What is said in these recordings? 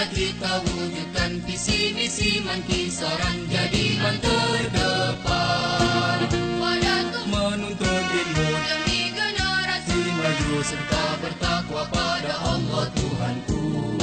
kita wujudkan visi misi Mankisaran jadi man terdepan menuntut ilmu demi generasi maju serta bertakwa pada Allah Tuhanku.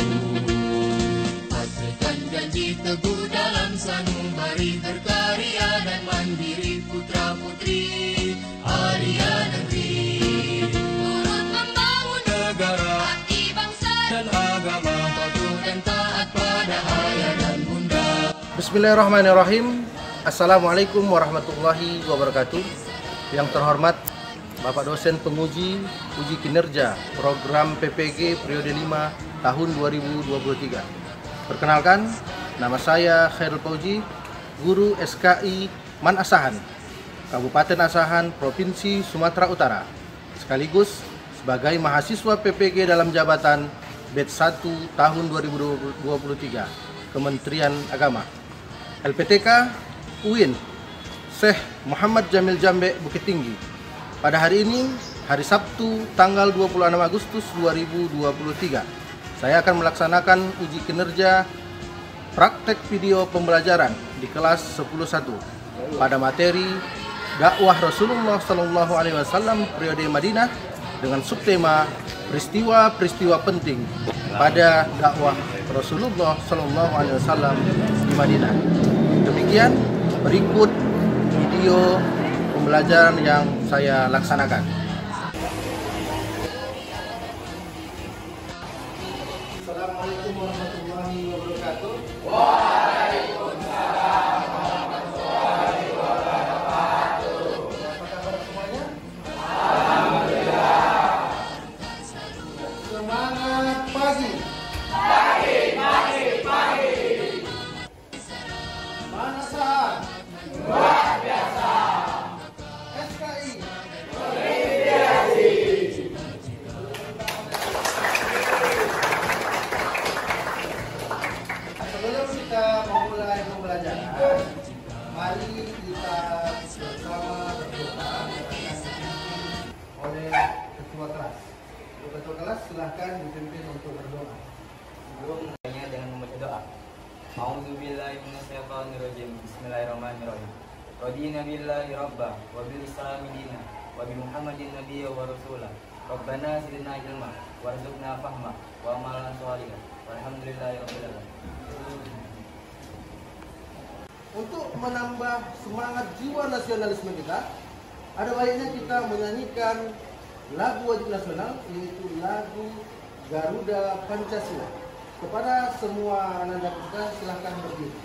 Pastikan janji teguh dalam sanubari berkarya dan mandiri putra putri Arya Negeri. Turut membangun negara, hati bangsa dan agama, patuh dan taat pada ayah dan bunda. Bismillahirrahmanirrahim. Assalamualaikum warahmatullahi wabarakatuh. Yang terhormat Bapak dosen penguji uji kinerja program PPG periode 5 tahun 2023. Perkenalkan, nama saya Khairul Fauzi, guru SKI Man Asahan, Kabupaten Asahan, Provinsi Sumatera Utara, sekaligus sebagai mahasiswa PPG dalam jabatan batch 1 tahun 2023, Kementerian Agama. LPTK UIN Syekh Muhammad Jamil Jambe Bukit Tinggi. Pada hari ini, hari Sabtu, tanggal 26 Agustus 2023, saya akan melaksanakan uji kinerja praktek video pembelajaran di kelas 10.1 pada materi dakwah Rasulullah SAW periode Madinah dengan subtema peristiwa-peristiwa penting pada dakwah Rasulullah SAW di Madinah. Demikian berikut video pembelajaran yang saya laksanakan. Assalamualaikum warahmatullahi wabarakatuh. Waalaikumsalam warahmatullahi wabarakatuh. Apa kabar semuanya? Alhamdulillah. Semangat pagi. Pagi. Man Asahan. Luar biasa. SKI. Sebelum kita memulai pembelajaran, mari kita bersama berdoa oleh ketua kelas. Ketua kelas silahkan dipimpin untuk berdoa. Sebelum mulainya dengan membaca doa. A'udzubillahi minasyaitonirrajim. Bismillahirrahmanirrahim. Radina billahi rabba wa bil islami dina wa bi Muhammadin nabiyya wa rasula. Rabbana zidna ilma warzuqna fahma wa amalan sholihan. Walhamdulillahi rabbil alamin. Untuk menambah semangat jiwa nasionalisme kita, ada baiknya kita menyanyikan lagu wajib nasional, yaitu lagu Garuda Pancasila. Kepada semua anak kita, silahkan berdiri.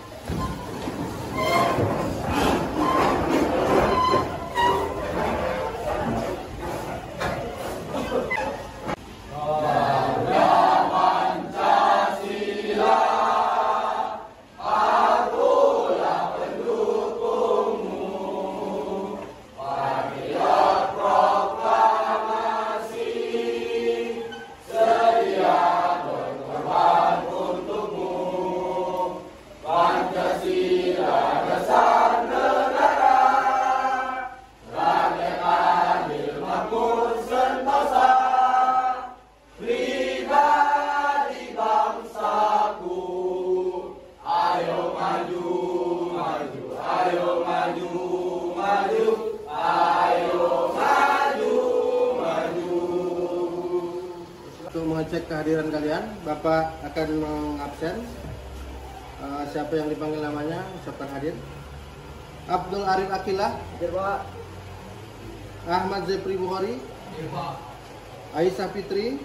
Untuk mengecek kehadiran kalian, Bapak akan mengabsen. Siapa yang dipanggil namanya, ucapkan hadir. Abdul Arif Akilah, hadir Pak. Ahmad Zepri Bukhari, hadir Pak. Aisyah Fitri,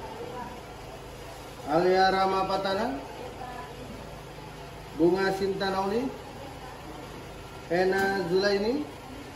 Alia Rama Patana, Bunga Sinta Nauli, Ena Zulaini,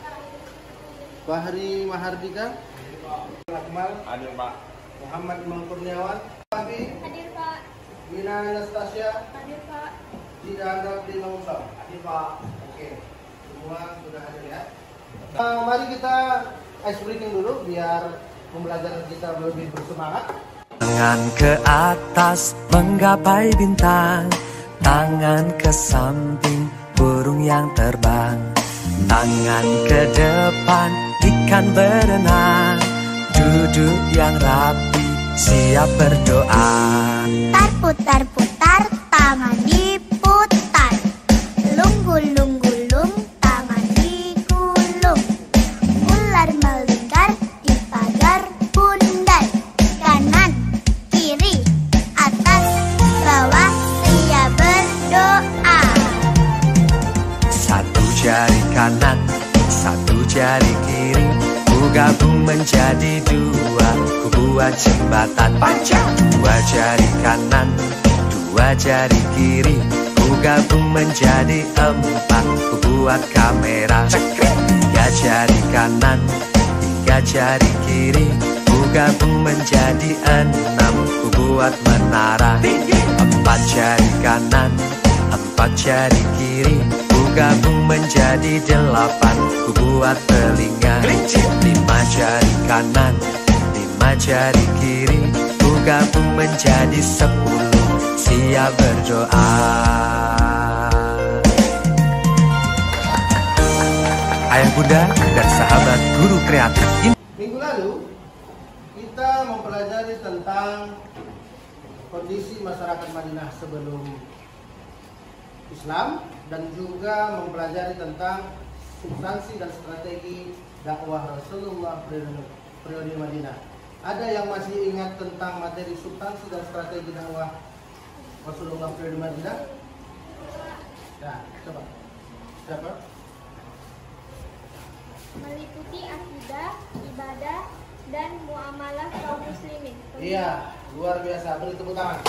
Fahri Mahardika, Akmal, Hadir Pak. Muhammad Imam Kurniawan, Abi, Hadir Pak. Wina Anastasia, Hadir Pak. Tidak Rafli Mausam, Hadir Pak. Oke, semua sudah hadir ya. Mari kita ice breaking dulu biar pembelajaran kita lebih bersemangat. Tangan ke atas menggapai bintang, tangan ke samping burung yang terbang, tangan ke depan ikan berenang, duduk yang rapi siap berdoa. Putar putar putar, jari kanan, satu jari kiri, ku gabung menjadi dua, ku buat jembatan. Dua jari kanan, dua jari kiri, ku gabung menjadi empat, ku buat kamera. Tiga jari kanan, tiga jari kiri, ku gabung menjadi enam, ku buat menara. Empat jari kanan, empat jari kiri, ku gabung menjadi delapan, ku buat telinga. Lima jari kanan, lima jari kiri, ku gabung menjadi 10, siap berdoa. Ayah bunda dan sahabat guru kreatif. Minggu lalu kita mempelajari tentang kondisi masyarakat Madinah sebelum Islam dan juga mempelajari tentang substansi dan strategi dakwah Rasulullah periode Madinah. Ada yang masih ingat tentang materi substansi dan strategi dakwah Rasulullah periode Madinah? Nah, coba. Siapa? Meliputi akidah, ibadah, dan muamalah kaum muslimin. Iya, luar biasa. Beri tepuk tangan.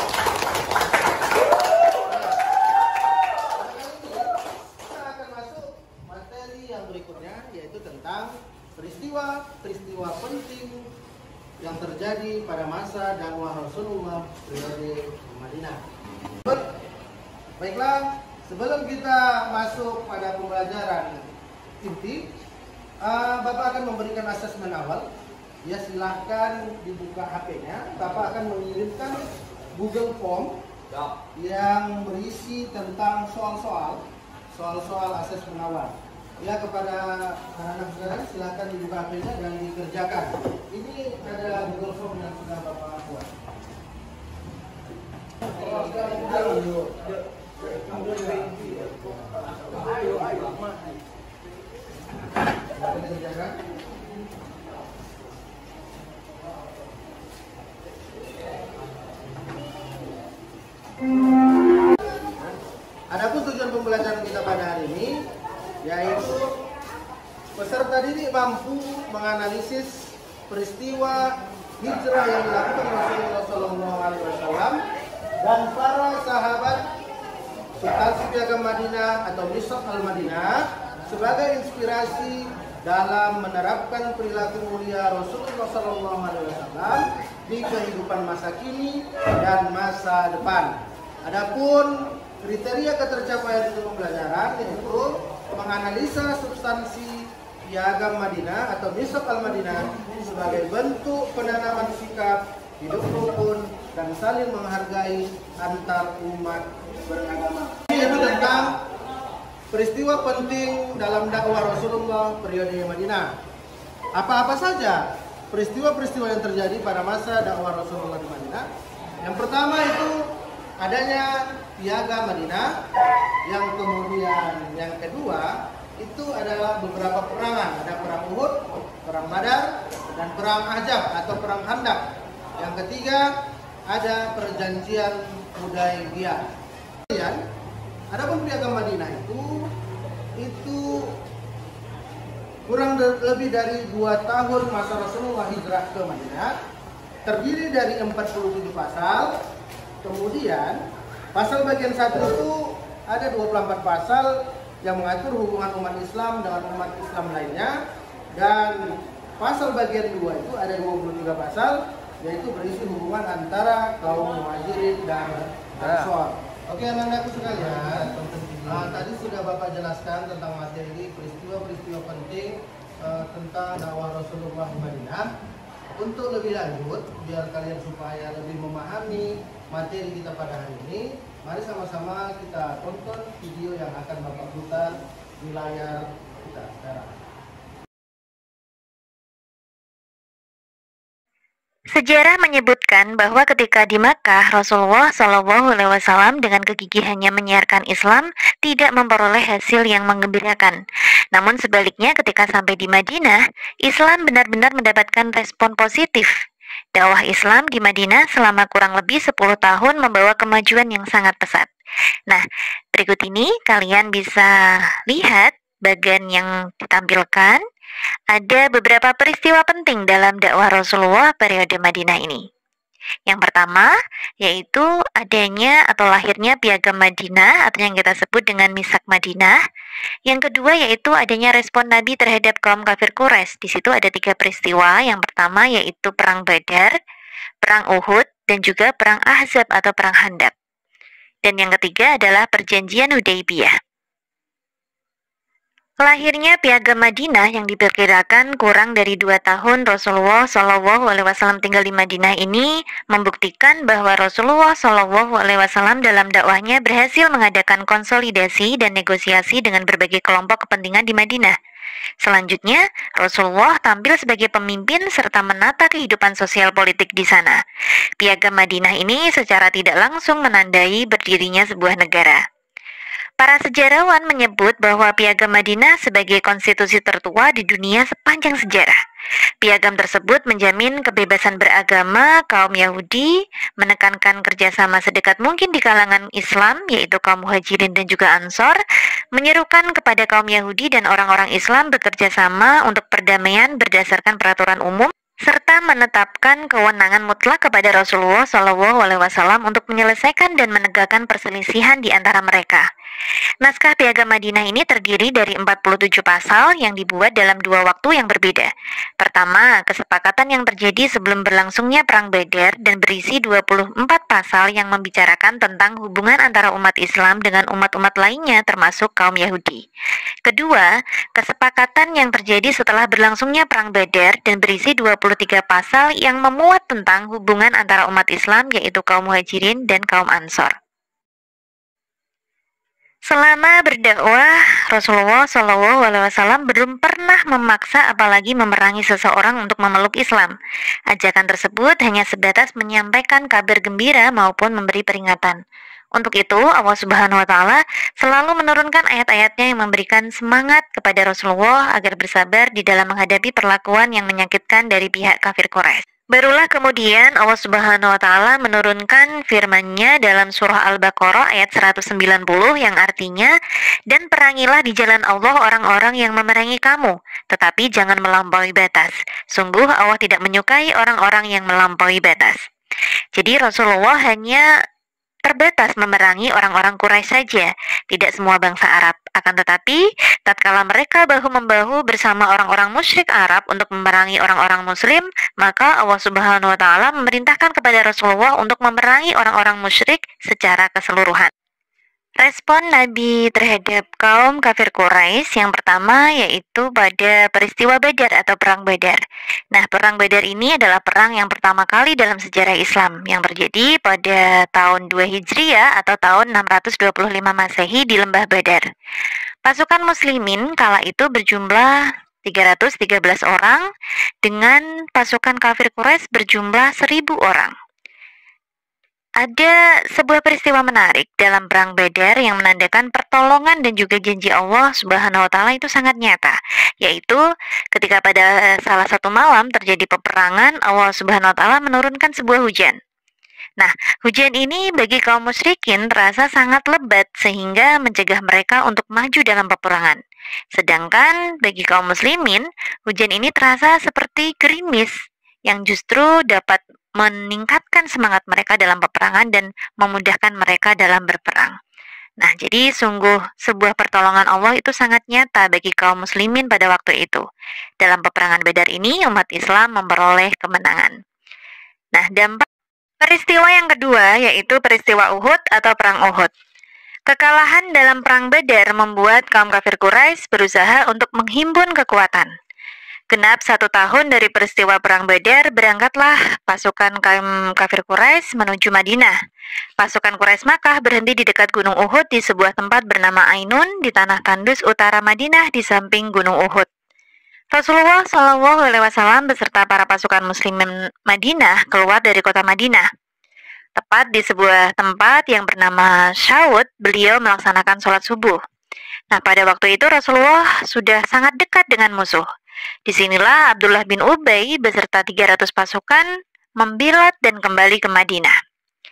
Kita akan masuk materi yang berikutnya, yaitu tentang peristiwa penting yang terjadi pada masa dakwah Rasulullah periode Madinah. Baiklah, sebelum kita masuk pada pembelajaran inti, Bapak akan memberikan asesmen awal. Ya, silahkan dibuka HP-nya. Bapak akan mengirimkan Google Form yang berisi tentang soal-soal asesmen awal. Ya, kepada anak-anak sekalian, silahkan dibuka HP-nya dan dikerjakan. Ini ada Google Form yang sudah Bapak buat. Adapun tujuan pembelajaran kita pada hari ini yaitu peserta didik mampu menganalisis peristiwa hijrah yang dilakukan Rasulullah SAW dan para sahabat substansi piagam Madinah atau Mitsaq al-Madinah sebagai inspirasi dalam menerapkan perilaku mulia Rasulullah SAW di kehidupan masa kini dan masa depan. Adapun kriteria ketercapaian untuk pembelajaran yaitu menganalisa substansi piagam Madinah atau Mitsaq al-Madinah sebagai bentuk penanaman sikap hidup rukun dan saling menghargai antar umat beragama. Ini tentang peristiwa penting dalam dakwah Rasulullah periode Madinah. Apa-apa saja peristiwa-peristiwa yang terjadi pada masa dakwah Rasulullah di Madinah? Yang pertama itu adanya piagam Madinah. Yang kemudian yang kedua itu adalah beberapa perangan. Ada perang Uhud, perang Badar, dan perang Ahzab atau perang Khandaq. Yang ketiga ada perjanjian Hudaybiyah. Kemudian adapun piagam Madinah itu kurang lebih dari 2 tahun masa Rasulullah hijrah ke Madinah, terdiri dari 47 pasal. Kemudian pasal bagian 1 itu ada 24 pasal yang mengatur hubungan umat Islam dengan umat Islam lainnya, dan pasal bagian 2 itu ada 23 pasal, yaitu berisi hubungan antara kaum Muhajirin dan Ansor. Oke, anak-anakku sekalian, tadi sudah Bapak jelaskan tentang materi peristiwa-peristiwa penting tentang dakwah Rasulullah di Madinah. Untuk lebih lanjut, biar kalian supaya lebih memahami materi kita pada hari ini, mari sama-sama kita tonton video yang akan Bapak putar di layar kita sekarang. Sejarah menyebutkan bahwa ketika di Makkah, Rasulullah SAW dengan kegigihannya menyiarkan Islam tidak memperoleh hasil yang menggembirakan. Namun sebaliknya ketika sampai di Madinah, Islam benar-benar mendapatkan respon positif. Dakwah Islam di Madinah selama kurang lebih 10 tahun membawa kemajuan yang sangat pesat. Nah, berikut ini kalian bisa lihat bagan yang ditampilkan, ada beberapa peristiwa penting dalam dakwah Rasulullah periode Madinah ini. Yang pertama, yaitu adanya atau lahirnya Piagam Madinah atau yang kita sebut dengan Misak Madinah. Yang kedua, yaitu adanya respon Nabi terhadap kaum kafir Quraisy. Di situ ada 3 peristiwa. Yang pertama, yaitu Perang Badar, Perang Uhud, dan juga Perang Ahzab atau Perang Handaq. Dan yang ketiga adalah Perjanjian Hudaybiyah. Lahirnya Piagam Madinah yang diperkirakan kurang dari 2 tahun Rasulullah SAW tinggal di Madinah ini membuktikan bahwa Rasulullah SAW dalam dakwahnya berhasil mengadakan konsolidasi dan negosiasi dengan berbagai kelompok kepentingan di Madinah. Selanjutnya, Rasulullah tampil sebagai pemimpin serta menata kehidupan sosial politik di sana. Piagam Madinah ini secara tidak langsung menandai berdirinya sebuah negara. Para sejarawan menyebut bahwa Piagam Madinah sebagai konstitusi tertua di dunia sepanjang sejarah. Piagam tersebut menjamin kebebasan beragama kaum Yahudi, menekankan kerjasama sedekat mungkin di kalangan Islam, yaitu kaum Muhajirin dan juga Ansor, menyerukan kepada kaum Yahudi dan orang-orang Islam bekerja sama untuk perdamaian berdasarkan peraturan umum, serta menetapkan kewenangan mutlak kepada Rasulullah SAW untuk menyelesaikan dan menegakkan perselisihan di antara mereka. Naskah Piagam Madinah ini terdiri dari 47 pasal yang dibuat dalam 2 waktu yang berbeda. Pertama, kesepakatan yang terjadi sebelum berlangsungnya Perang Badar dan berisi 24 pasal yang membicarakan tentang hubungan antara umat Islam dengan umat-umat lainnya termasuk kaum Yahudi. Kedua, kesepakatan yang terjadi setelah berlangsungnya Perang Badar dan berisi 23 pasal yang memuat tentang hubungan antara umat Islam yaitu kaum Muhajirin dan kaum Ansor. Selama berdakwah, Rasulullah SAW belum pernah memaksa apalagi memerangi seseorang untuk memeluk Islam. Ajakan tersebut hanya sebatas menyampaikan kabar gembira maupun memberi peringatan. Untuk itu, Allah Subhanahu wa Ta'ala selalu menurunkan ayat-ayatnya yang memberikan semangat kepada Rasulullah agar bersabar di dalam menghadapi perlakuan yang menyakitkan dari pihak kafir Quraisy. Barulah kemudian Allah Subhanahu wa Ta'ala menurunkan firman-Nya dalam surah Al-Baqarah ayat 190 yang artinya, "Dan perangilah di jalan Allah orang-orang yang memerangi kamu, tetapi jangan melampaui batas. Sungguh Allah tidak menyukai orang-orang yang melampaui batas." Jadi Rasulullah hanya terbatas memerangi orang-orang Quraisy saja, tidak semua bangsa Arab. Akan tetapi, tatkala mereka bahu-membahu bersama orang-orang musyrik Arab untuk memerangi orang-orang Muslim, maka Allah Subhanahu wa Ta'ala memerintahkan kepada Rasulullah untuk memerangi orang-orang musyrik secara keseluruhan. Respon Nabi terhadap kaum kafir Quraisy yang pertama yaitu pada peristiwa Badar atau Perang Badar. Nah, Perang Badar ini adalah perang yang pertama kali dalam sejarah Islam yang terjadi pada tahun 2 Hijriah atau tahun 625 Masehi di Lembah Badar. Pasukan muslimin kala itu berjumlah 313 orang dengan pasukan kafir Quraisy berjumlah 1000 orang. Ada sebuah peristiwa menarik dalam Perang Badar yang menandakan pertolongan dan juga janji Allah Subhanahu wa Ta'ala itu sangat nyata, yaitu ketika pada salah satu malam terjadi peperangan, Allah Subhanahu wa Ta'ala menurunkan sebuah hujan. Nah, hujan ini bagi kaum musyrikin terasa sangat lebat sehingga mencegah mereka untuk maju dalam peperangan. Sedangkan bagi kaum muslimin, hujan ini terasa seperti gerimis yang justru dapat meningkatkan semangat mereka dalam peperangan dan memudahkan mereka dalam berperang. Nah, jadi sungguh sebuah pertolongan Allah itu sangat nyata bagi kaum muslimin pada waktu itu. Dalam peperangan Badar ini, umat Islam memperoleh kemenangan. Nah, dampak peristiwa yang kedua yaitu peristiwa Uhud atau Perang Uhud. Kekalahan dalam Perang Badar membuat kaum kafir Quraisy berusaha untuk menghimpun kekuatan. Genap 1 tahun dari peristiwa Perang Badar, berangkatlah pasukan kaum kafir Quraisy menuju Madinah. Pasukan Quraisy Makkah berhenti di dekat Gunung Uhud di sebuah tempat bernama Ainun di tanah tandus utara Madinah di samping Gunung Uhud. Rasulullah SAW beserta para pasukan muslimin Madinah keluar dari kota Madinah. Tepat di sebuah tempat yang bernama Syawud, beliau melaksanakan sholat subuh. Nah, pada waktu itu Rasulullah sudah sangat dekat dengan musuh. Disinilah Abdullah bin Ubay beserta 300 pasukan membilat dan kembali ke Madinah.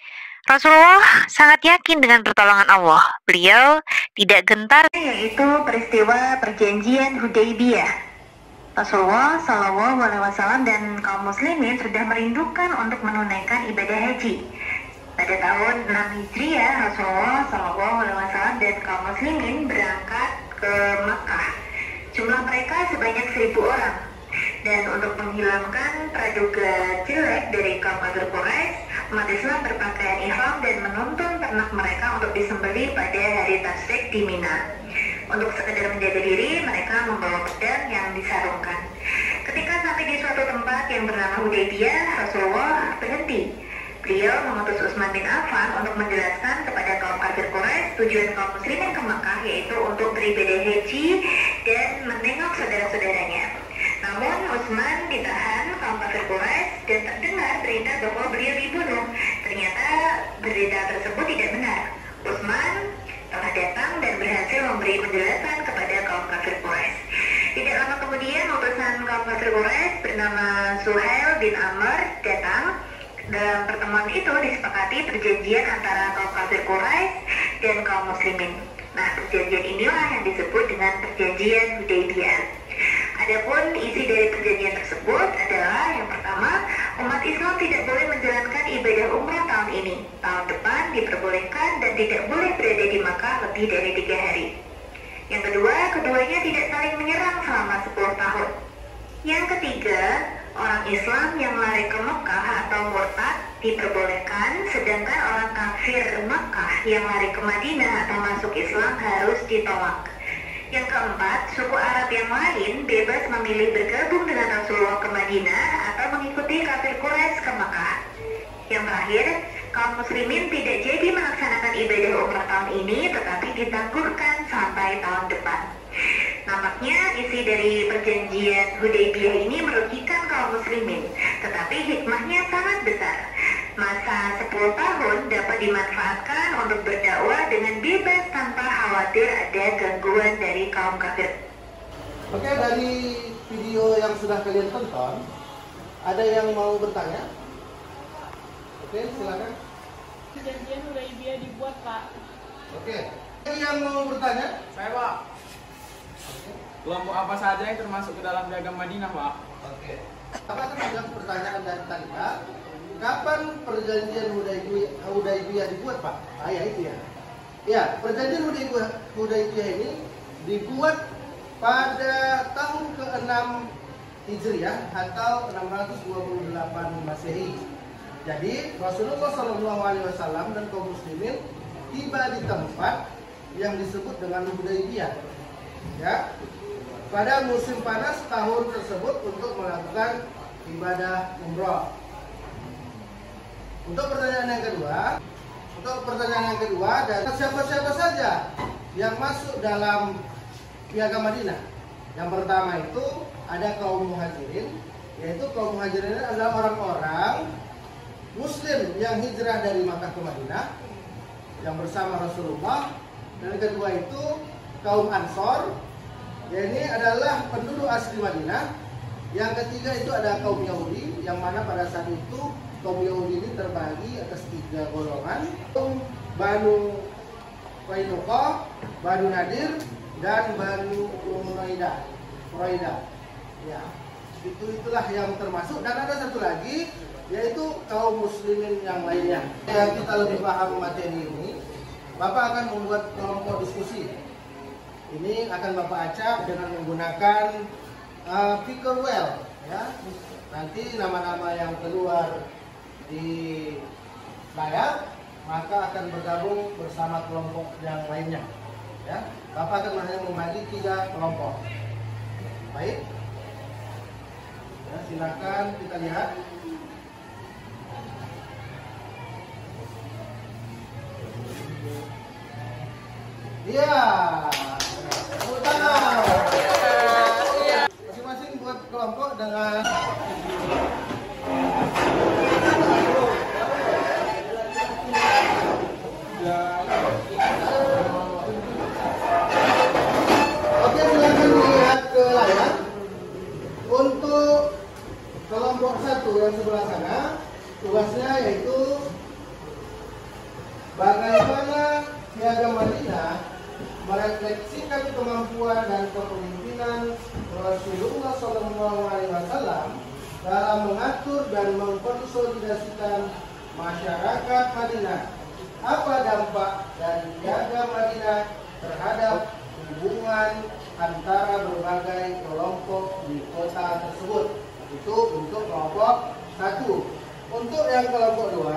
Rasulullah sangat yakin dengan pertolongan Allah. Beliau tidak gentar, yaitu peristiwa perjanjian Hudaybiyah. Rasulullah Shallallahu Alaihi Wasallam dan kaum muslimin sudah merindukan untuk menunaikan ibadah haji. Pada tahun 6 Hijriah, Rasulullah Shallallahu Alaihi Wasallam dan kaum muslimin berangkat ke Makkah. Jumlah mereka sebanyak 1.000 orang. Dan untuk menghilangkan praduga jelek dari kaum kafir Quraisy, umat Islam berpakaian ihram dan menuntun ternak mereka untuk disembelih pada hari Tasyrik di Mina. Untuk sekedar menjaga diri, mereka membawa pedang yang disarungkan. Ketika sampai di suatu tempat yang bernama Hudaybiyah, Rasulullah berhenti. Beliau mengutus Utsman bin Affan untuk menjelaskan kepada kaum kafir Quraisy tujuan kaum muslimin ke Makkah, yaitu untuk beribadah haji dan menengok saudara-saudaranya. Namun Utsman ditahan kaum kafir Quraisy dan terdengar berita bahwa beliau dibunuh. Ternyata berita tersebut tidak benar. Utsman telah datang dan berhasil memberi penjelasan kepada kaum kafir Quraisy. Tidak lama kemudian utusan kaum kafir Quraisy bernama Suhail bin Amr datang. Dalam pertemuan itu disepakati perjanjian antara kaum kafir Quraisy dan kaum muslimin. Nah, perjanjian inilah yang disebut dengan perjanjian Hudaybiyah. Adapun isi dari perjanjian tersebut adalah yang pertama, umat Islam tidak boleh menjalankan ibadah umrah tahun ini. Tahun depan diperbolehkan dan tidak boleh berada di Makkah lebih dari 3 hari. Yang kedua, keduanya tidak saling menyerang selama 10 tahun. Yang ketiga, orang Islam yang lari ke Makkah atau murtad diperbolehkan, sedangkan orang kafir Makkah yang lari ke Madinah atau masuk Islam harus ditolak. Yang keempat, suku Arab yang lain bebas memilih bergabung dengan Rasulullah ke Madinah atau mengikuti kafir Quraisy ke Makkah. Yang terakhir, kaum muslimin tidak jadi melaksanakan ibadah umrah tahun ini, tetapi ditangguhkan sampai tahun depan. Nampaknya isi dari perjanjian Hudaybiyah ini merugikan kaum muslimin, tetapi hikmahnya sangat besar. Masa 10 tahun dapat dimanfaatkan untuk berdakwah dengan bebas tanpa khawatir ada gangguan dari kaum kafir. Oke, dari video yang sudah kalian tonton, ada yang mau bertanya? Oke, silakan. Perjanjian Hudaybiyah dibuat, Pak. Oke, ada yang mau bertanya? Saya, Pak. Kelompok apa saja yang termasuk ke dalam piagam Madinah, Pak? Oke. Apa ada pertanyaan dari tadi? Kapan perjanjian Hudaybiyah dibuat, Pak? Ya itu ya. Ya, perjanjian Hudaybiyah ini dibuat pada tahun ke-6 Hijriah atau 628 Masehi. Jadi Rasulullah SAW dan kaum muslimin tiba di tempat yang disebut dengan Hudaybiyah. Ya, pada musim panas tahun tersebut untuk melakukan ibadah umroh. Untuk pertanyaan yang kedua, dan siapa-siapa saja yang masuk dalam piagam Madinah? Yang pertama itu ada kaum muhajirin, yaitu kaum muhajirin adalah orang-orang Muslim yang hijrah dari Makkah ke Madinah yang bersama Rasulullah. Dan kedua itu kaum Ansor, ini adalah penduduk asli Madinah. Yang ketiga itu ada kaum Yahudi, yang mana pada saat itu kaum Yahudi ini terbagi atas 3 golongan: Banu Qainuqa, Banu Nadir, dan Banu Quraidah. Ya, itulah yang termasuk. Dan ada satu lagi, yaitu kaum muslimin yang lainnya. Yang kita lebih paham materi ini, Bapak akan membuat kelompok diskusi. Ini akan Bapak acak dengan menggunakan Picker Well, ya. Nanti nama-nama yang keluar di layar maka akan bergabung bersama kelompok yang lainnya. Ya, Bapak akan hanya membagi 3 kelompok. Baik. Ya, silakan kita lihat. Iya. Masing-masing buat kelompok dengan Oke, silakan lihat ke layar. Untuk kelompok 1 yang sebelah sana, tugasnya yaitu kemampuan dan kepemimpinan Rasulullah SAW dalam mengatur dan mengkonsolidasikan masyarakat Madinah. Apa dampak dari piagam Madinah terhadap hubungan antara berbagai kelompok di kota tersebut? Itu untuk kelompok 1. Untuk yang kelompok 2,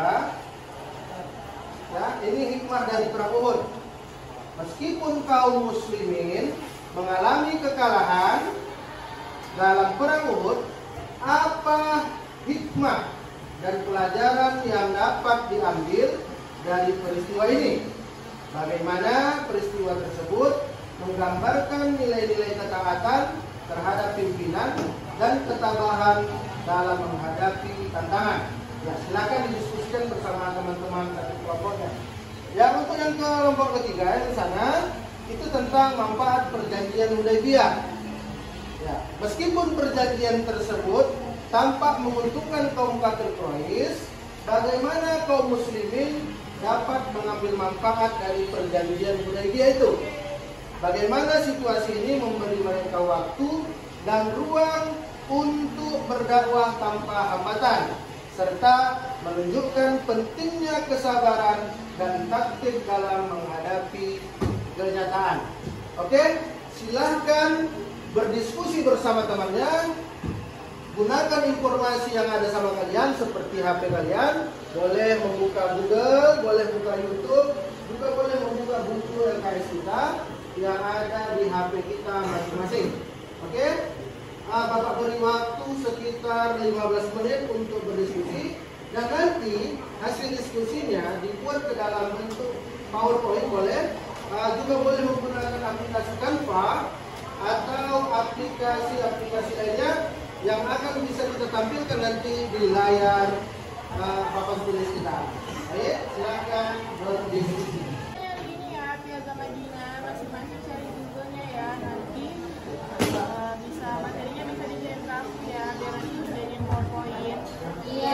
ya, ini hikmah dari perang Uhud. Meskipun kaum muslimin mengalami kekalahan dalam perang Uhud, apa hikmah dan pelajaran yang dapat diambil dari peristiwa ini? Bagaimana peristiwa tersebut menggambarkan nilai-nilai ketaatan terhadap pimpinan dan ketabahan dalam menghadapi tantangan? Ya, silakan didiskusikan bersama teman-teman satu kelompoknya. Ya, untuk yang kelompok ketiga yang di sana itu tentang manfaat perjanjian Hudaybiyah. Ya, meskipun perjanjian tersebut tampak menguntungkan kaum kafir Quraisy, bagaimana kaum muslimin dapat mengambil manfaat dari perjanjian Hudaybiyah itu? Bagaimana situasi ini memberi mereka waktu dan ruang untuk berdakwah tanpa hambatan, serta menunjukkan pentingnya kesabaran dan taktik dalam menghadapi kenyataan. Oke, silahkan berdiskusi bersama temannya. Gunakan informasi yang ada sama kalian seperti HP kalian. Boleh membuka Google, boleh buka YouTube, juga boleh membuka buku LKS kita yang ada di HP kita masing-masing. Oke? Bapak beri waktu sekitar 15 menit untuk berdiskusi, dan nanti hasil diskusinya dibuat ke dalam bentuk PowerPoint. Boleh juga boleh menggunakan aplikasi Canva atau aplikasi-aplikasi lainnya yang akan bisa kita tampilkan nanti di layar papan tulis kita. Baik, silakan berdiskusi. Ini ya piagam Madinah, masing-masing cari Google-nya ya, nanti bisa materinya bisa dicetak aku ya, biar nanti jadiin PowerPoint. Iya.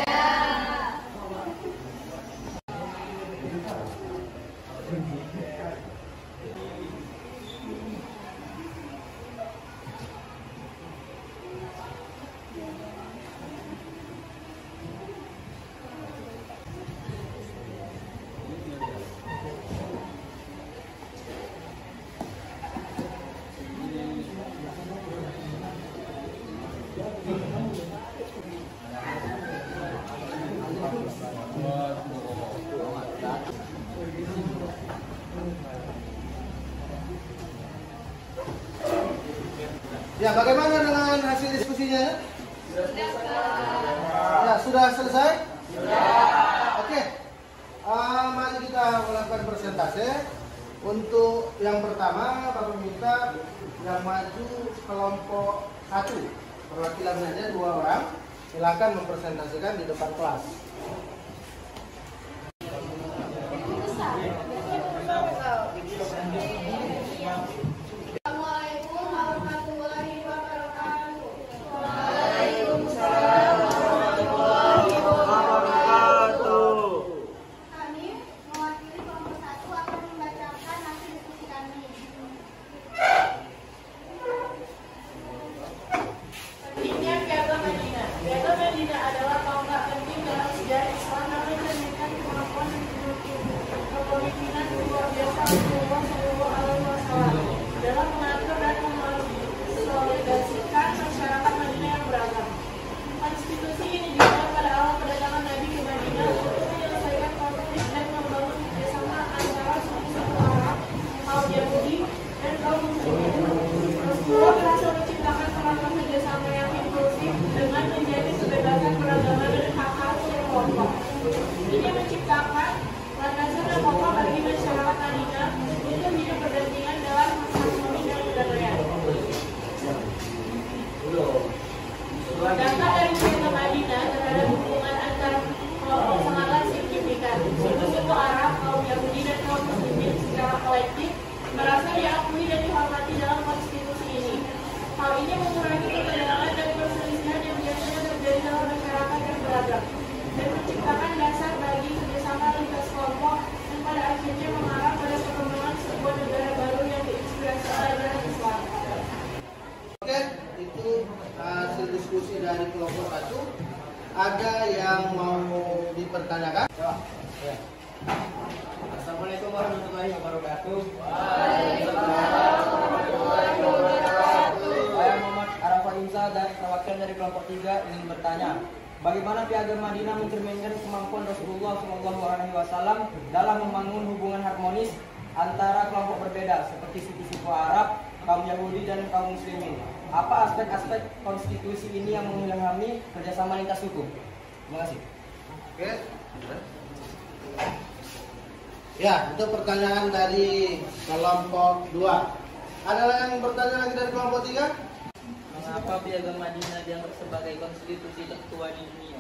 Ya, bagaimana dengan hasil diskusinya? Ya, sudah selesai? Oke. Mari kita melakukan presentase. Untuk yang pertama, Bapak minta yang maju kelompok 1. Perwakilannya ada 2 orang. Silakan mempresentasikan di depan kelas. Adalah tonggak penting dalam sejarah Islam dalam mencerminkan kemampuan pemimpinan diskusi dari kelompok 1. Ada yang mau dipertanyakan? Assalamualaikum warahmatullahi wabarakatuh. Saya Muhammad Arafah Imsa dan perwakilan dari kelompok 3 ingin bertanya, bagaimana Piagam Madinah mencerminkan kemampuan Rasulullah SAW dalam membangun hubungan harmonis antara kelompok berbeda seperti suku-suku Arab, kaum Yahudi dan kaum Muslimin? Apa aspek-aspek konstitusi ini yang mengilhami kerjasama lintas suku? Terima kasih. Oke. Ya, itu pertanyaan dari kelompok 2. Ada yang bertanya lagi dari kelompok 3? Mengapa Piagam Madinah dianggap sebagai konstitusi tertua di dunia?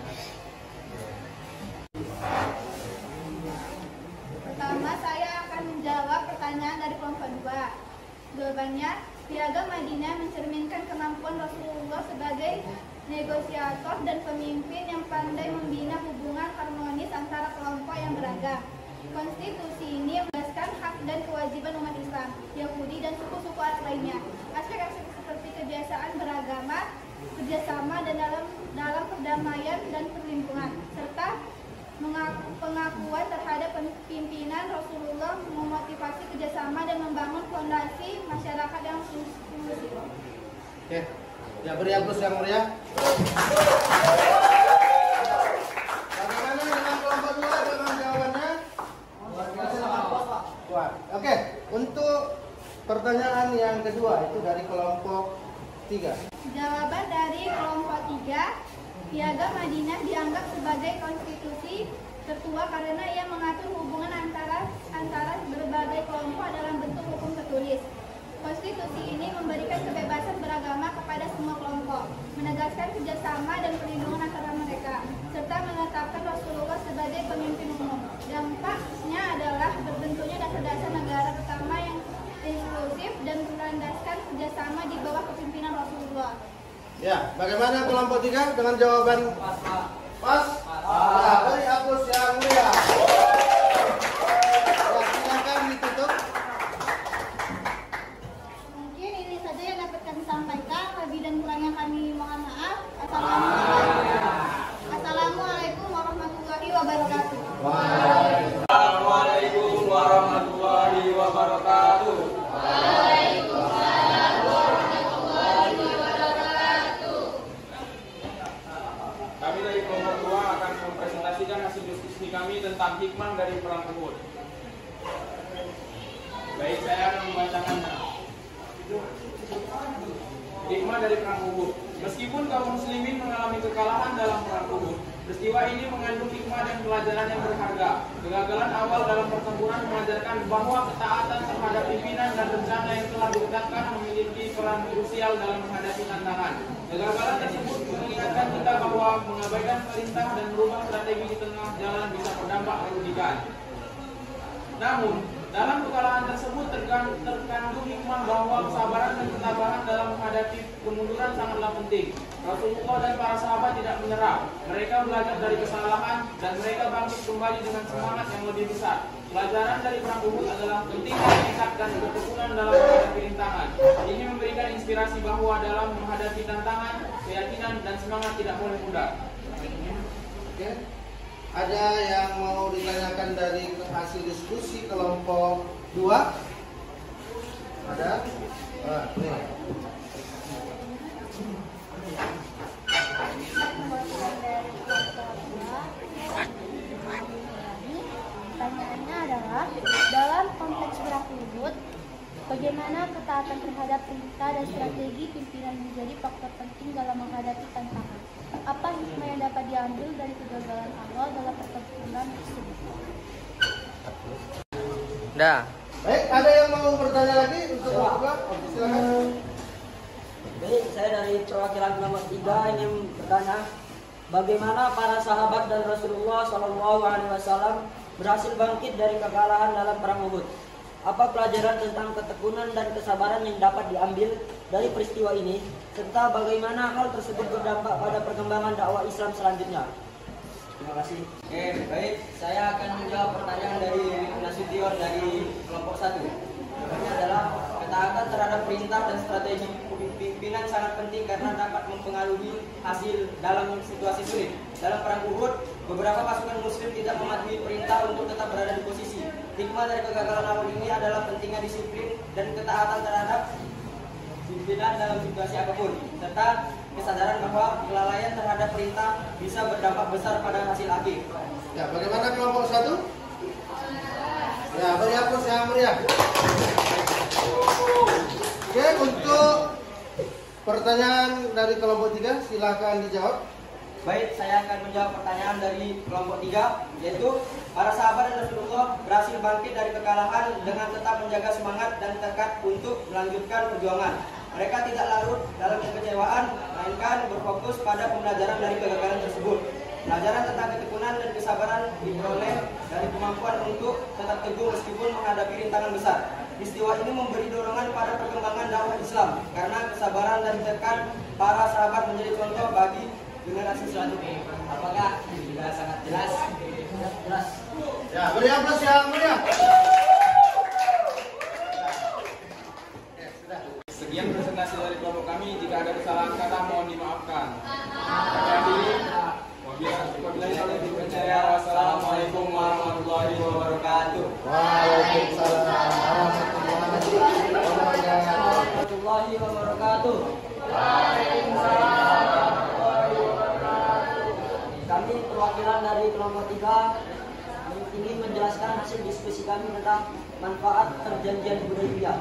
Pertama, saya akan menjawab pertanyaan dari kelompok 2. Jawabannya, Piagam Madinah mencerminkan kemampuan Rasulullah sebagai negosiator dan pemimpin yang pandai membina hubungan harmonis antara kelompok yang beragam. Konstitusi ini menegaskan hak dan kewajiban umat Islam, Yahudi dan suku-suku Arab lainnya. Aspek-aspek seperti kebiasaan beragama, kerjasama dan dalam perdamaian dan perlindungan, serta pengakuan terhadap pimpinan Rasulullah memotivasi kerjasama dan membangun fondasi masyarakat yang inklusif. Oke, ya beri aplaus yang meriah. Bagaimana dengan kelompok 2 dengan jawabannya? Oke, untuk pertanyaan yang kedua itu dari kelompok 3. Jawaban dari kelompok 3, Piagam Madinah dianggap sebagai konstitusi tertua karena ia mengatur hubungan antara berbagai kelompok dalam bentuk hukum tertulis. Konstitusi ini memberikan kebebasan beragama kepada semua kelompok, menegaskan kerjasama dan perlindungan antara mereka, serta menetapkan Rasulullah sebagai pemimpin umum. Dampaknya adalah berbentuknya dasar-dasar negara pertama yang inklusif dan berlandaskan kerjasama di bawah kepemimpinan Rasulullah. Ya, bagaimana kelompok 3 dengan jawaban pas? Ya, beri aplaus yang meriah. Ya, silakan ditutup. Mungkin ini saja yang dapat kami sampaikan. Lebih dan kurangnya kami mohon maaf. Assalamualaikum warahmatullahi wabarakatuh. Assalamualaikum warahmatullahi wabarakatuh. Kami dari kelompok 2 akan mempresentasikan hasil diskusi kami tentang hikmah dari Perang Uhud. Baik, saya akan membacakannya. Hikmah dari Perang Uhud. Meskipun kaum muslimin mengalami kekalahan dalam Perang Uhud, peristiwa ini mengandung hikmah dan pelajaran yang berharga. Kegagalan awal dalam pertempuran mengajarkan bahwa ketaatan terhadap pimpinan dan rencana yang telah ditetapkan memiliki peran krusial dalam menghadapi tantangan. Kegagalan tersebut mengingatkan kita bahwa mengabaikan perintah dan merubah strategi di tengah jalan bisa berdampak merugikan. Namun, dalam kekalahan tersebut terkandung hikmah bahwa kesabaran dan ketabahan dalam menghadapi kemunduran sangatlah penting. Rasulullah dan para sahabat tidak menyerah. Mereka belajar dari kesalahan dan mereka bangkit kembali dengan semangat yang lebih besar. Pelajaran dari Perang Uhud adalah pentingnya tekad dan ketekunan dalam menghadapi rintangan. Ini memberikan inspirasi bahwa dalam menghadapi tantangan, keyakinan dan semangat tidak boleh mudah. Oke. Ada yang mau ditanyakan dari hasil diskusi kelompok 2? Ada? Nih. Pertanyaannya adalah, dalam konteks Perang Uhud, bagaimana ketaatan terhadap perintah dan strategi pimpinan menjadi faktor penting dalam menghadapi tantangan? Apa hikmah yang dapat diambil dari kegagalan awal dalam pertempuran tersebut? Dah. Baik, ada yang mau bertanya lagi untuk kelompok 2? Oke, silakan. Baik, saya dari perwakilan kelompok 3 ingin bertanya, bagaimana para sahabat dan Rasulullah SAW berhasil bangkit dari kekalahan dalam Perang Uhud? Apa pelajaran tentang ketekunan dan kesabaran yang dapat diambil dari peristiwa ini, serta bagaimana hal tersebut berdampak pada perkembangan dakwah Islam selanjutnya? Terima kasih. Oke, baik. Saya akan menjawab pertanyaan dari Nasution dari kelompok 1. Pertanyaannya adalah, Ketaatan terhadap perintah dan strategi pimpinan sangat penting karena dapat mempengaruhi hasil dalam situasi sulit. Dalam perang Uhud, beberapa pasukan muslim tidak mematuhi perintah untuk tetap berada di posisi. Hikmah dari kegagalan awal ini adalah pentingnya disiplin dan ketaatan terhadap pimpinan dalam situasi apapun, serta kesadaran bahwa kelalaian terhadap perintah bisa berdampak besar pada hasil akhir. Ya, bagaimana kelompok 1? Ya, beri aplaus yang meriah. Oke, untuk pertanyaan dari kelompok 3, silahkan dijawab. Baik, saya akan menjawab pertanyaan dari kelompok 3, yaitu para sahabat dan Rasulullah berhasil bangkit dari kekalahan dengan tetap menjaga semangat dan tekad untuk melanjutkan perjuangan. Mereka tidak larut dalam kekecewaan, melainkan berfokus pada pembelajaran dari kegagalan tersebut. Pelajaran tentang ketekunan dan kesabaran diperoleh dari kemampuan untuk tetap teguh meskipun menghadapi rintangan besar. Peristiwa ini memberi dorongan pada perkembangan dakwah Islam karena kesabaran dan tekad para sahabat menjadi contoh bagi generasi selanjutnya. Apakah sudah sangat jelas? Jelas. Ya, beri aplaus yang meriah. Sekian presentasi dari kelompok kami. Jika ada kesalahan kata mohon dimaafkan. Wassalamualaikum warahmatullahi wabarakatuh. Waalaikumsalam warahmatullahi wabarakatuh. Kami perwakilan dari kelompok 3 ingin menjelaskan hasil diskusi kami tentang manfaat perjanjian Hudaybiyah.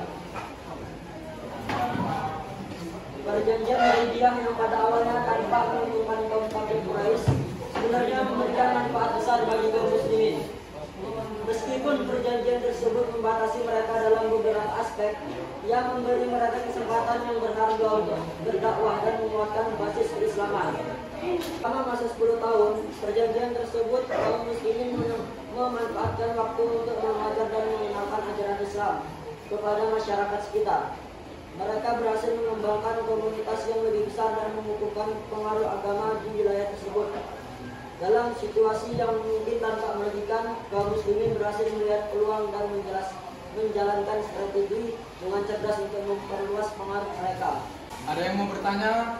Perjanjian Hudaybiyah yang pada awalnya tanpa menguntungkan kaum kafir Quraisy sebenarnya memberikan manfaat besar bagi kaum muslimin. Meskipun perjanjian tersebut membatasi mereka dalam beberapa aspek, yang memberi mereka kesempatan yang berharga untuk berdakwah dan menguatkan basis keislaman. Selama masa 10 tahun, perjanjian tersebut kaum muslimin memanfaatkan waktu untuk mengajar dan mengenalkan ajaran Islam kepada masyarakat sekitar. Mereka berhasil mengembangkan komunitas yang lebih besar dan mengukuhkan pengaruh agama di wilayah tersebut. Dalam situasi yang mungkin tanpa merugikan, kaum muslimin berhasil melihat peluang dan menjalankan strategi dengan cerdas untuk memperluas pengaruh mereka. Ada yang mau bertanya?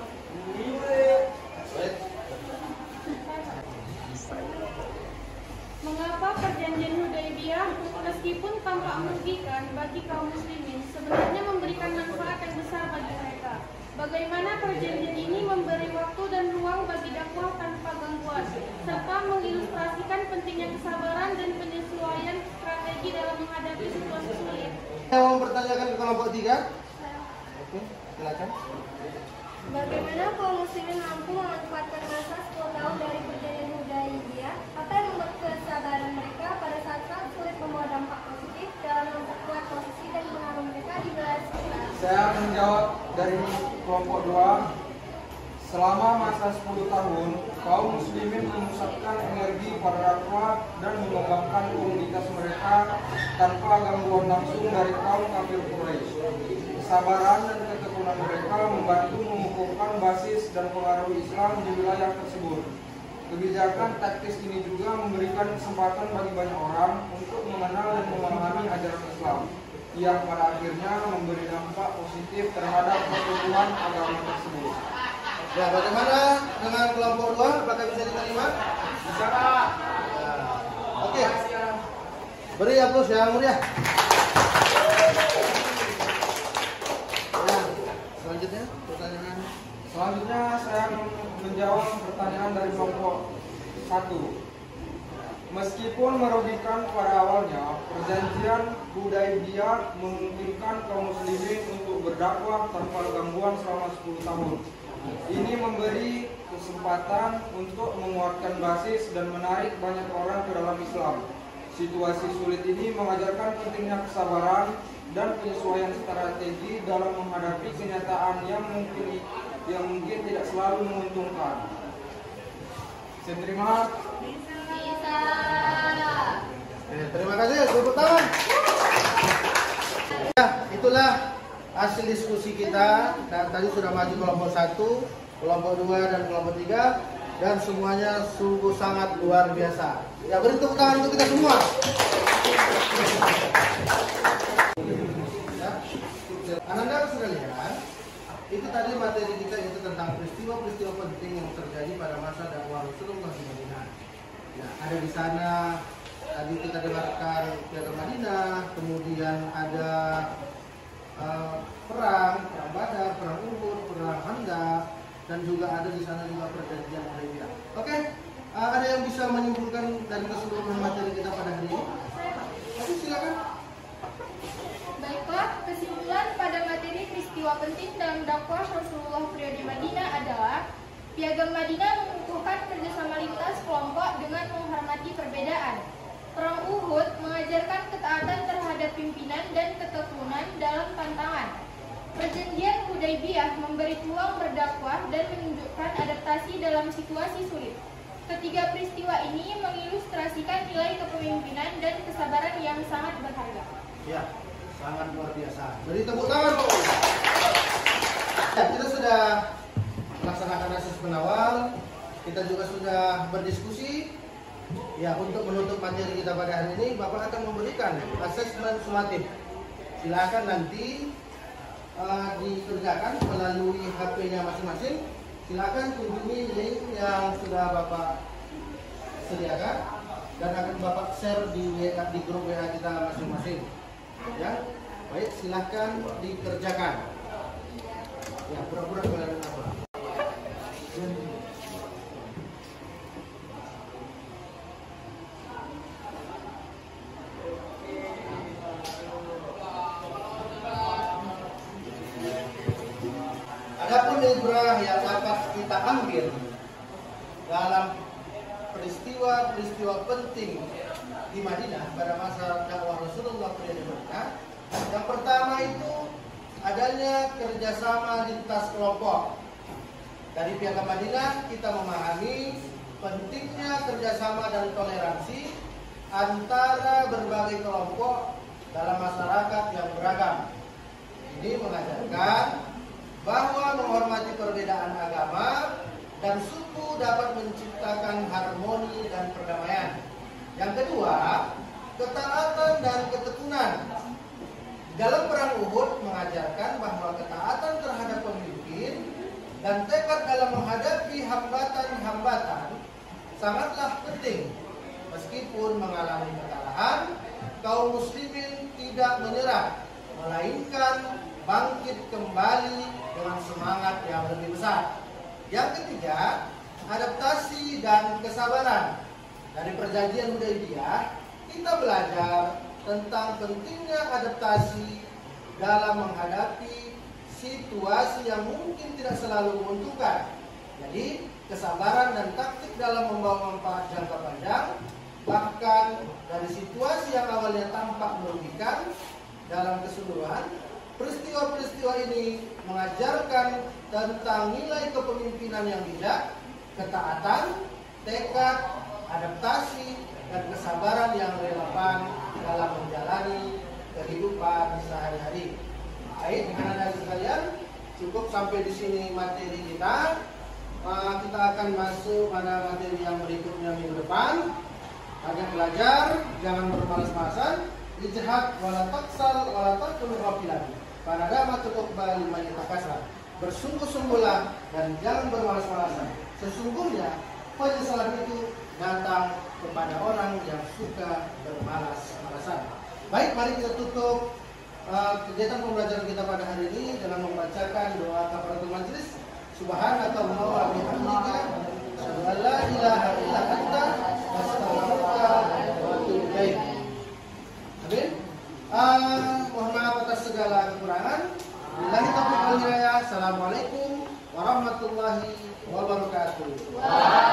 Mengapa perjanjian Hudaybiyah meskipun tampak merugikan bagi kaum muslimin sebenarnya memberikan manfaat yang besar bagi mereka? Bagaimana perjanjian ini memberi waktu dan ruang bagi dakwah tanpa gangguan, serta mengilustrasikan pentingnya kesabaran dan penyesuaian strategi dalam menghadapi situasi sulit. Saya mau mempertanyakan ke kelompok 3. Oke, silakan. Bagaimana kaum muslimin mampu memanfaatkan masa 10 tahun dari perjanjian Hudaybiyah? Apa yang membuat kesabaran mereka pada saat-saat sulit membawa dampak positif dalam memperkuat posisi dan pengaruh mereka di wilayah sekitar? Saya menjawab dari kelompok 2. Selama masa 10 tahun, kaum muslimin memusatkan energi pada dakwah dan mengembangkan komunitas mereka tanpa gangguan langsung dari kaum kafir Quraisy. Kesabaran dan ketekunan mereka membantu mengukuhkan basis dan pengaruh Islam di wilayah tersebut. Kebijakan taktis ini juga memberikan kesempatan bagi banyak orang untuk mengenal dan memahami ajaran Islam, yang pada akhirnya memberi dampak positif terhadap pertumbuhan agama tersebut. Ya, bagaimana dengan kelompok 2? Apakah bisa diterima? Bisa, Pak. Oke. Beri aplaus yang meriah. Ya, selanjutnya pertanyaan. Selanjutnya saya menjawab pertanyaan dari kelompok 1. Meskipun merugikan pada awalnya, perjanjian Hudaybiyah memungkinkan kaum muslimin untuk berdakwah tanpa gangguan selama 10 tahun. Ini memberi kesempatan untuk menguatkan basis dan menarik banyak orang ke dalam Islam. Situasi sulit ini mengajarkan pentingnya kesabaran dan penyesuaian strategi dalam menghadapi kenyataan yang mungkin tidak selalu menguntungkan. Saya terima. Bisa. Terima kasih, tepuk tangan. Ya, itulah hasil diskusi kita. Dan tadi sudah maju kelompok 1, kelompok 2 dan kelompok 3, dan semuanya sungguh sangat luar biasa. Ya, beri tepuk tangan untuk kita semua. Ya. Ananda sekalian, itu tadi materi kita itu tentang peristiwa-peristiwa penting yang terjadi pada masa dakwah Rasulullah di Madinah. Ya, ada di sana tadi kita dengarkan Piagam Madinah, kemudian ada perang Badar, perang Uhud, perang Khandaq, dan juga ada di sana juga perjanjian Hudaybiyah. Oke, ada yang bisa menyimpulkan dari keseluruhan materi kita pada hari ini? Oke, silakan. Baiklah, kesimpulan pada materi peristiwa penting dalam dakwah Rasulullah periode Madinah adalah Piagam Madinah mengukuhkan kerjasama lintas kelompok dengan menghormati perbedaan. Perang Uhud mengajarkan ketaatan terhadap pimpinan dan ketekunan dalam tantangan. Perjanjian Hudaybiyah memberi peluang berdakwah dan menunjukkan adaptasi dalam situasi sulit. Ketiga peristiwa ini mengilustrasikan nilai kepemimpinan dan kesabaran yang sangat berharga. Ya, sangat luar biasa. Beri tepuk tangan, Bu. Ya, kita sudah melaksanakan asesmen awal. Kita juga sudah berdiskusi. Ya, untuk menutup materi kita pada hari ini, Bapak akan memberikan asesmen sumatif. Silakan nanti dikerjakan melalui HP-nya masing-masing. Silakan kunjungi link yang sudah Bapak sediakan dan akan Bapak share di grup WA kita masing-masing. Ya, baik, silakan dikerjakan. Ya, pura-pura kalian apa? Adapun ibrah yang dapat kita ambil dalam peristiwa-peristiwa penting di Madinah pada masa dakwah Rasulullah periode Madinah, yang pertama itu adanya kerjasama lintas kelompok. Dari Piagam Madinah kita memahami pentingnya kerjasama dan toleransi antara berbagai kelompok dalam masyarakat yang beragam. Ini mengajarkan bahwa menghormati perbedaan agama dan suku dapat menciptakan harmoni dan perdamaian. Yang kedua, ketaatan dan ketekunan. Dalam perang Uhud mengajarkan bahwa ketaatan terhadap pemimpin dan tekad dalam menghadapi hambatan-hambatan sangatlah penting. Meskipun mengalami kekalahan, kaum muslimin tidak menyerah, melainkan bangkit kembali dengan semangat yang lebih besar. Yang ketiga, adaptasi dan kesabaran. Dari perjanjian Hudaybiyah, kita belajar tentang pentingnya adaptasi dalam menghadapi situasi yang mungkin tidak selalu menguntungkan. Jadi, kesabaran dan taktik dalam membawa manfaat jangka panjang, bahkan dari situasi yang awalnya tampak merugikan, dalam keseluruhan, peristiwa-peristiwa ini mengajarkan tentang nilai kepemimpinan yang bijak, ketaatan, tekad, adaptasi, dan kesabaran yang relevan dalam menjalani kehidupan sehari-hari. Baik, dengan Anda sekalian, cukup sampai di sini materi kita. Kita akan masuk pada materi yang berikutnya minggu depan. Banyak belajar, jangan bermalas-malasan. Ijtihad wala taksal wala takunu ghafilan. Panadama tuqbal liman yatakasal. Bersungguh-sungguhlah dan jangan bermalas-malasan. Sesungguhnya penyesalan itu datang kepada orang yang suka bermalas-malasan. Baik, mari kita tutup kegiatan pembelajaran kita pada hari ini dengan membacakan doa kafaratul majelis. Subhanallah wa bihamdika, asyhadu an la ilaha illa anta, astaghfiruka wa atubu ilaik. Amin. Mohon maaf atas segala kekurangan. Billahi taufiq wal hidayah. Assalamualaikum warahmatullahi wabarakatuh.